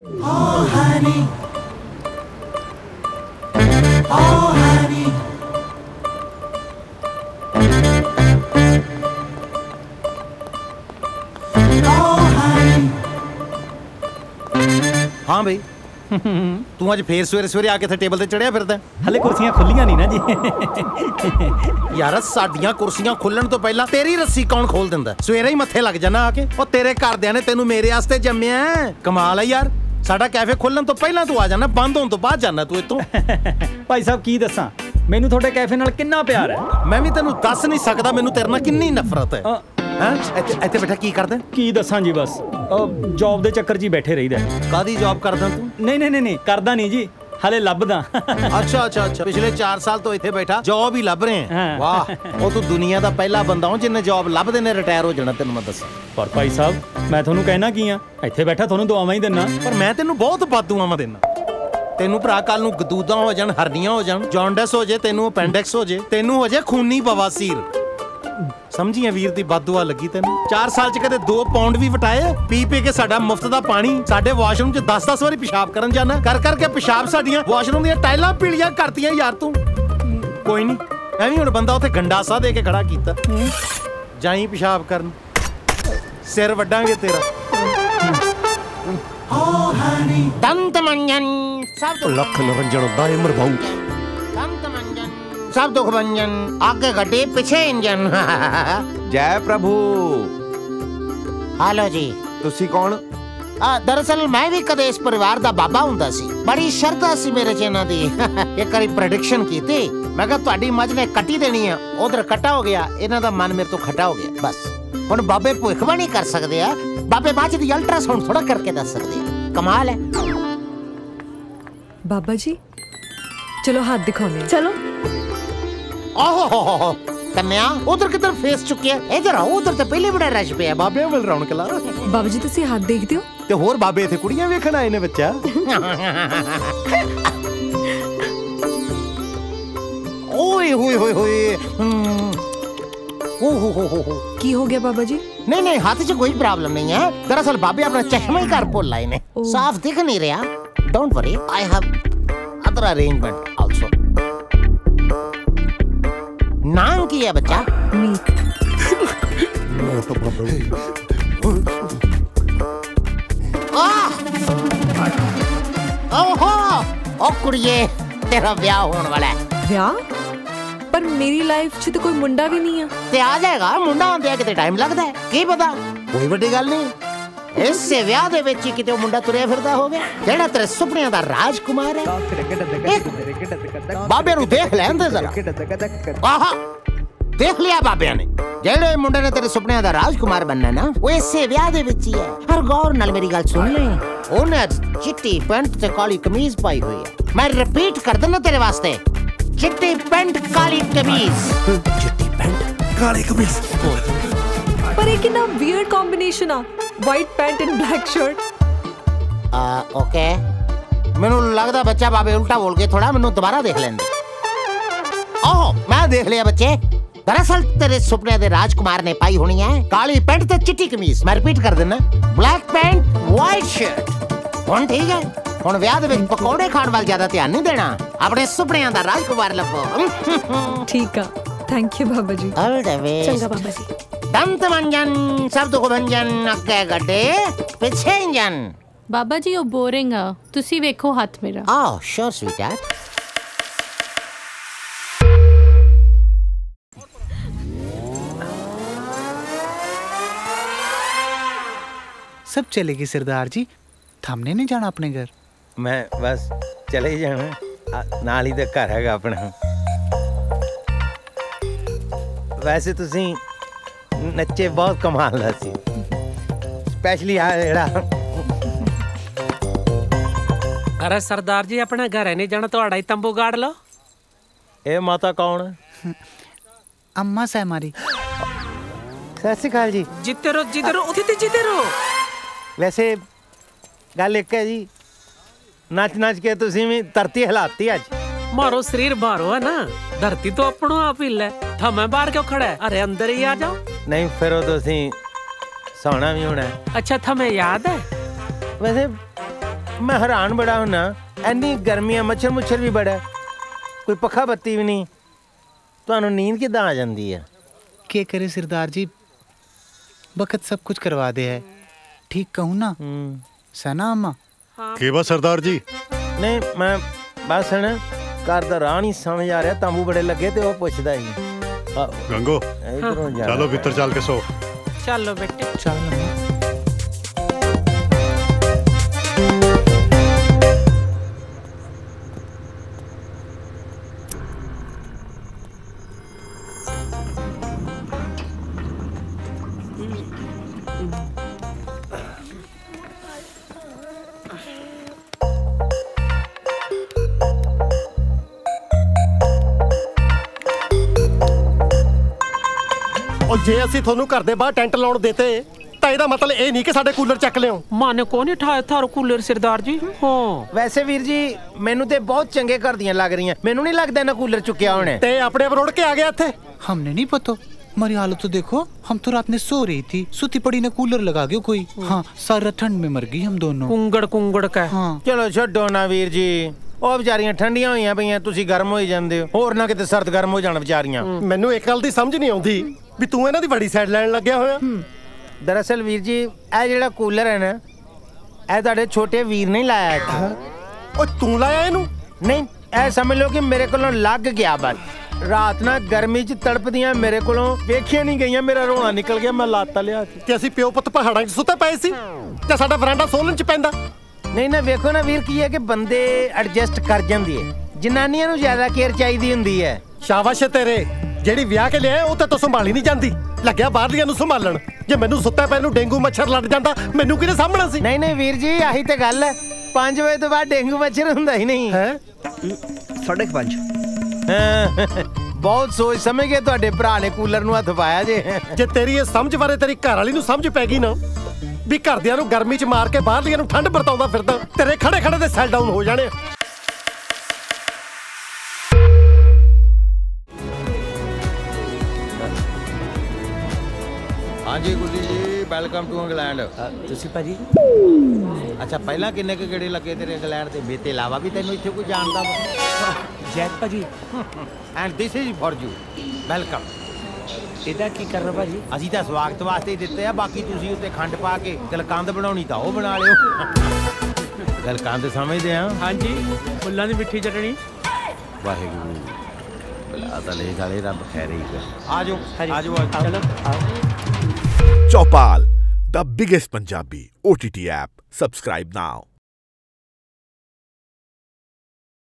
Oh honey, oh honey. हाँ भाई तू अज फिर सवेरे सवेरे आके थे टेबल ते चढ़िया फिरदा। हले कुर्सियां खुलियां नहीं ना जी। यार साडियां कुर्सियां खुलण तो पहला तेरी रस्सी कौन खोल दिंदा? सवेरे ही मत्थे लग जाना आके। ओ तेरे घरदियां ने तेनू मेरे वास्ते जम्मिया। कमाल है यार, साडा कैफे खुलण तो पहला तू आ जाना, बंद होण तो बाद जाना तू इत्थों। भाई साहब की दसां मैनू थोड़े कैफे नाल किन्ना प्यार है। मैं भी तेनू दस नहीं सकदा मैनू तेरे नाल किन्नी नफरत है। ਇੱਥੇ ਬੈਠਾ ਕੀ ਕਰਦਾ? ਕੀ ਦੱਸਾਂ ਜੀ, ਬਸ ਜੌਬ ਦੇ ਚੱਕਰ 'ਚ ਹੀ ਬੈਠੇ ਰਹੀਦਾ। ਕਾਦੀ ਜੌਬ ਕਰਦਾ ਤੂੰ? ਨਹੀਂ ਕਰਦਾ ਨਹੀਂ ਜੀ, ਹਲੇ ਲੱਭਦਾ। ਅੱਛਾ ਪਿਛਲੇ 4 ਸਾਲ ਤੋਂ ਇੱਥੇ ਬੈਠਾ ਜੌਬ ਹੀ ਲੱਭ ਰਹੇ ਹੈ। ਵਾਹ, ਉਹ ਤੂੰ ਦੁਨੀਆ ਦਾ ਪਹਿਲਾ ਬੰਦਾ ਹੋ ਜਿੰਨੇ ਜੌਬ ਲੱਭਦੇ ਨੇ ਰਿਟਾਇਰ ਹੋ ਜਾਣਾ, ਤੈਨੂੰ ਮੈਂ ਦੱਸਾਂ। ਪਰ ਭਾਈ ਸਾਹਿਬ ਮੈਂ ਤੁਹਾਨੂੰ ਕਹਿਣਾ ਕੀ ਆ, ਇੱਥੇ ਬੈਠਾ ਤੁਹਾਨੂੰ ਦੁਆਵਾਂ ਹੀ ਦਿੰਨਾ। ਪਰ ਮੈਂ ਤੈਨੂੰ ਬਹੁਤ ਬਦਦੁਆਵਾਂ ਦਿੰਨਾ। ਤੈਨੂੰ ਭਰਾ ਕੱਲ ਨੂੰ ਗਦੂਦਾਂ ਹੋ ਜਾਣ, ਹਰਨੀਆਂ ਹੋ ਜਾਣ, ਜੌਂਡਿਸ ਹੋ ਜੇ, ਤੈਨੂੰ ਅਪੈਂਡਿਕਸ ਹੋ ਜੇ, ਤੈਨੂੰ ਹੋ ਜੇ ਖੂਨੀ ਬਵਾਸੀਰ। ਸਮਝੀਆਂ ਵੀਰ ਦੀ ਬਦਦੁਆ ਲੱਗੀ ਤੈਨੂੰ। 4 ਸਾਲ ਚ ਕਦੇ 2 ਪਾਉਂਡ ਵੀ ਵਟਾਏ? ਪੀ ਕੇ ਸਾਡਾ ਮੁਫਤ ਦਾ ਪਾਣੀ, ਸਾਡੇ ਵਾਸ਼ਰੂਮ ਚ 10-10 ਵਾਰੀ ਪਿਸ਼ਾਬ ਕਰਨ ਜਾਣਾ, ਕਰ ਕਰਕੇ ਪਿਸ਼ਾਬ ਸਾਡੀਆਂ ਵਾਸ਼ਰੂਮ ਦੀਆਂ ਟਾਈਲਾਂ ਪੀਲੀਆਂ ਕਰਤੀਆਂ ਯਾਰ ਤੂੰ। ਕੋਈ ਨਹੀਂ, ਐਵੇਂ ਹੁਣ ਬੰਦਾ ਉੱਥੇ ਗੰਡਾਸਾ ਦੇ ਕੇ ਖੜਾ ਕੀਤਾ। ਜਾਈ ਪਿਸ਼ਾਬ ਕਰਨ, ਸਿਰ ਵੱਡਾਂਗੇ ਤੇਰਾ। ਦੰਤ ਮੰਜਨ ਸਭ ਤੋਂ ਲੱਖ ਨਿਰੰਜਨ ਹੁੰਦਾ ਏ ਮਰਵਾਉ। ਦੰਤ ਮੰਜਨ सब दुख भंजन, आगे गड्डी पिछे इंजन। जय प्रभु। हालो जी, तुसी कौन? दरअसल मैं भी कदे इस परिवार दा बाबा हुंदा सी। बड़ी शरधा सी मेरे च इन्हां दी। एक बारी प्रेडिक्शन कीती, मैं कहा तुहाडी मझ ने कट्टी देनी है, उधर कट्टा हो गया, इन्हां दा मन मेरे तो खट्टा हो गया। बस हुण बाबे भविष्यवाणी कर सकदे आ, बाबे बाद दी अल्ट्रासाउंड थोड़ा करके दस सकदे आ। कमाल है। बाबा जी चलो हाथ दिखाओ। चलो। ओहो कन्या, उधर किधर फेस चुके हैं? इधर आओ, उधर तो पहले बड़ा रश पे है। बाबे मिल रौनक ला। बाबा जी तुसी हाथ देखदे हो? ते होर बाबे इत्थे कुड़ियां वेखण आए ने बच्चा। ओए होए होए होए। ओहो की हो गया बाबा जी? नहीं हाथ च कोई प्रॉब्लम नहीं है। दरअसल बाबे अपना चश्मा ही घर भुल आए ने, साफ दिख नहीं रहा। Don't worry, I have other arrangement also. नाम की है बच्चा? मीत। ओहो ओ कुड़िए, तेरा ब्याह होने वाला है। ब्याह? पर मेरी लाइफ च तो कोई मुंडा भी नहीं है। ते आ जाएगा, मुंडा होंदे किते टाइम लगदा है, की पता। कोई बड़ी गल नहीं, इससे ब्याह दे विच किते मुंडा तुरिया फिरदा होवे जेड़ा तेरे सुपनियां दा राजकुमार है। बाबे नु देख लेंदे जरा। आहा, देख लिया बाबे ने। जेड़े मुंडे ने तेरे सुपनियां दा राजकुमार बनना ना, वो इससे ब्याह दे विच ही है। हर गौर नाल मेरी गल सुन ले। ओने चिट्टी पैंट ते काली कमीज पाई हुई है। मैं रिपीट कर देना तेरे वास्ते, चिट्टी पैंट काली कमीज। चिट्टी पैंट काली कमीज। पर एक ना वियर्ड कॉम्बिनेशन आ, white pant and black shirt. Okay, मेनू लगदा बच्चा बाबे उल्टा बोल के थोड़ा मेनू दोबारा देख लेंदे। ओहो, मैं देख लिया बच्चे। दरअसल तेरे सुपने दे राजकुमार ने पाई होनी है काली पैंट ते चिट्टी कमीज। मैं रिपीट कर देना, ब्लैक पैंट व्हाइट शर्ट। हुण ठीक है, हुण ब्याह दे विच पकौड़े खाण वाल ज्यादा ध्यान नहीं देना, अपने सुपनियां दा राजकुमार लभो। ठीक है, थैंक यू बाबा जी। All the way. चंगा बाबा जी। दंत मंजन सब दुख भंजन, अगे गड्डे पिछे इंजन। बाबा जी ओ बोरिंग आ, तुसी वेखो हाथ मेरा। Oh sure sweetheart. सब चलेगी सरदार जी, थमने नहीं जाना अपने घर? मैं बस चले ही जाना, नाल ही तो घर है अपना। वैसे तुसी नच्चे बहुत कमाल दा सी, स्पेशली आ जेड़ा। अरे सरदार जी अपना घर नहीं जाना, थोड़ा ही तंबू गाड़ लो। ए माता कौन? अम्मा से हमारी। सत श्री अकाल जी। जीते रहो जीते रहो। वैसे गल एक है जी, नच नच के तुसी भी धरती हिलाती अज। मारो शरीर बाहरों है ना, धरती तो अपनों आप ही ले। थमे बाहर क्यों खड़ा है? अरे अंदर ही आ जाओ। नहीं फिर तुसी सोना भी होना है। अच्छा थमे याद है? वैसे मैं हैरान बड़ा होना, एनी गर्मियां मच्छर मुच्छर भी बड़ा, कोई पखा बत्ती भी नहीं, ਤੁਹਾਨੂੰ नींद किदां आ जाती है? क्या करे सरदार जी, वक्त सब कुछ करवा दे है। ठीक कहूँ ना सना अम्मा? ਕੀ ਵਾ ਸਰਦਾਰ ਜੀ? नहीं मैं बस है घर का राह नहीं समझ आ रहा, तंबू बड़े लगे तो वह पुछदा ही गंगो इधरों जा चलो भीतर चल के सो। चलो बेटे चल अम्मा। ਉਹ ਜੇ ਅਸੀਂ ਤੁਹਾਨੂੰ ਘਰ ਦੇ ਬਾਹਰ ਟੈਂਟ ਲਾਉਣ ਦਿੱਤੇ ਤਾਂ ਇਹਦਾ ਮਤਲਬ ਇਹ ਨਹੀਂ ਕਿ ਸਾਡੇ ਕੂਲਰ ਚੱਕ ਲਿਓ। माने को नहीं उठाया थारो कूलर सरदार जी। हाँ वैसे वीर जी मैनू ते बहुत चंगे घर दियां लग रही, मैनू नहीं लगता ना कूलर चुक्या होने। ਤੇ ਆਪਣੇ ਆਪ ਰੁੜ ਕੇ ਆ ਗਿਆ ਇੱਥੇ। हमने नहीं पता, हमारी हालत तो देखो, हम तो रात में सो रही थी, सुती पड़ी ने कूलर लगा गया कोई। हाँ सारा ठंड में मर गई हम दोनों। कुंगड़ कुंगड़ का हाँ चलो छड्डो ना वीर जी, ਉਹ ਵਿਚਾਰੀਆਂ ਠੰਡੀਆਂ ਹੋਈਆਂ ਪਈਆਂ, ਤੁਸੀਂ ਗਰਮ ਹੋਈ ਜਾਂਦੇ ਹੋ, ਹੋਰ ਨਾ ਕਿਤੇ ਸਰਦ ਗਰਮ ਹੋ ਜਾਣ ਵਿਚਾਰੀਆਂ। ਮੈਨੂੰ ਇੱਕ ਗੱਲ ਦੀ ਸਮਝ ਨਹੀਂ ਆਉਂਦੀ ਵੀ ਤੂੰ ਇਹਨਾਂ ਦੀ ਬੜੀ ਸਾਈਡ ਲੈਣ ਲੱਗਿਆ ਹੋਇਆ। ਦਰਅਸਲ ਵੀਰ ਜੀ ਇਹ ਜਿਹੜਾ ਕੂਲਰ ਹੈ ਨਾ, ਇਹ ਤੁਹਾਡੇ ਛੋਟੇ ਵੀਰ ਨੇ ਲਾਇਆ ਇੱਥੇ। ਉਹ ਤੂੰ ਲਾਇਆ ਇਹਨੂੰ? ਨਹੀਂ, ਇਹ ਸਮਝ ਲਓ ਕਿ ਮੇਰੇ ਕੋਲੋਂ ਲੱਗ ਗਿਆ ਬਸ। ਰਾਤ ਨਾ ਗਰਮੀ 'ਚ ਤੜਪਦੀਆਂ ਮੇਰੇ ਕੋਲੋਂ ਵੇਖੀਆਂ ਨਹੀਂ ਗਈਆਂ, ਮੇਰਾ ਰੋਣਾ ਨਿਕਲ ਗਿਆ, ਮੈਂ ਲਾਤਾ ਲਿਆ ਕੇ। ਤੇ ਅਸੀਂ ਪਿਓ ਪੁੱਤ ਪਹਾੜਾਂ 'ਚ ਸੁੱਤੇ ਪਏ ਸੀ ਤੇ ਸਾਡਾ ਵਰਾਂਡਾ ਸੋਲਨ 'ਚ ਪੈਂਦਾ। ਨਹੀਂ ਨਾ ਵੇਖੋ ਨਾ ਵੀਰ, ਕੀ ਹੈ ਕਿ ਬੰਦੇ ਐਡਜਸਟ ਕਰ ਜਾਂਦੀ ਹੈ, ਜਨਾਨੀਆਂ ਨੂੰ ਜ਼ਿਆਦਾ ਕੇਅਰ ਚਾਹੀਦੀ ਹੁੰਦੀ ਹੈ। ਸ਼ਾਬਾਸ਼ ਤੇਰੇ, ਜਿਹੜੀ ਵਿਆਹ ਕੇ ਲਿਆ ਉਹ ਤੇ ਤੂੰ ਸੰਭਾਲੀ ਨਹੀਂ ਜਾਂਦੀ, ਲੱਗਿਆ ਬਾਹਰਲੀਆਂ ਨੂੰ ਸੰਭਾਲਣ। ਜੇ ਮੈਨੂੰ ਸੁੱਤਾ ਪੈ ਨੂੰ ਡੇਂਗੂ ਮੱਛਰ ਲੜ ਜਾਂਦਾ, ਮੈਨੂੰ ਕਿਹਨੇ ਸਾਂਭਣਾ ਸੀ? ਨਹੀਂ ਨਹੀਂ ਵੀਰ ਜੀ, ਆਹੀ ਤੇ ਗੱਲ ਹੈ, 5 ਵਜੇ ਤੋਂ ਬਾਅਦ ਡੇਂਗੂ ਮੱਛਰ ਹੁੰਦਾ ਹੀ ਨਹੀਂ ਹੈ। 5:30 ਬਹੁਤ ਸੋਚ ਸਮਝ ਕੇ ਤੁਹਾਡੇ ਭਰਾ ਨੇ ਕੂਲਰ ਨੂੰ ਹੱਥ ਪਾਇਆ ਜੇ। ਜੇ ਤੇਰੀ ਇਹ ਸਮਝ ਬਾਰੇ ਤੇਰੀ ਘਰ ਵਾਲੀ ਨੂੰ ਸਮਝ ਪੈ ਗਈ ਨਾ ਵੀ ਘਰਦਿਆਂ ਨੂੰ ਗਰਮੀ 'ਚ ਮਾਰ ਕੇ ਬਾਹਰਲੀਆਂ ਨੂੰ ਠੰਡ ਵਰਤਾਉਂਦਾ ਫਿਰਦਾ, ਤੇਰੇ ਖੜੇ ਖੜੇ ਦੇ ਸੈਲ ਡਾਊਨ ਹੋ ਜਾਣੇ। हाँ जी Guddi ji, welcome to England. ਤੁਸੀਂ ਭਾਜੀ अच्छा पहला किन्ने के गेड़े लगे तेरे इंग्लैंड ते? मेरे अलावा भी तेनों इत्थे कोई जानदा वा? ਜੈਕ ਭਾਜੀ and this is for you, welcome. ਇਹਦਾ ਕੀ ਕਰਨਾ ਭਾਜੀ? ਅਸੀਂ ਤਾਂ ਸਵਾਗਤ ਵਾਸਤੇ ਹੀ ਦਿੱਤੇ ਆ, ਬਾਕੀ ਤੁਸੀਂ ਉੱਤੇ ਖੰਡ ਪਾ ਕੇ ਗਲਕੰਦ ਬਣਾਉਣੀ ਤਾਂ ਉਹ ਬਣਾ ਲਿਓ। ਗਲਕੰਦ ਸਮਝਦੇ ਆ? ਹਾਂਜੀ, ਫੁੱਲਾਂ ਦੀ ਮਿੱਠੀ ਚਟਣੀ। ਵਾਹਿਗੁਰੂ ਬਲਾ ਤਾਂ ਲੈ ਸਾਲੇ ਰੱਬ ਖੈਰ ਹੀ ਕਰ। ਆਜੋ ਆਜੋ चलो Chopal, the biggest Punjabi OTT app. Subscribe now.